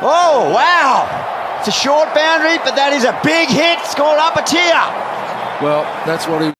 Oh, wow. It's a short boundary, but that is a big hit. Scored up a tier. Well, that's what he...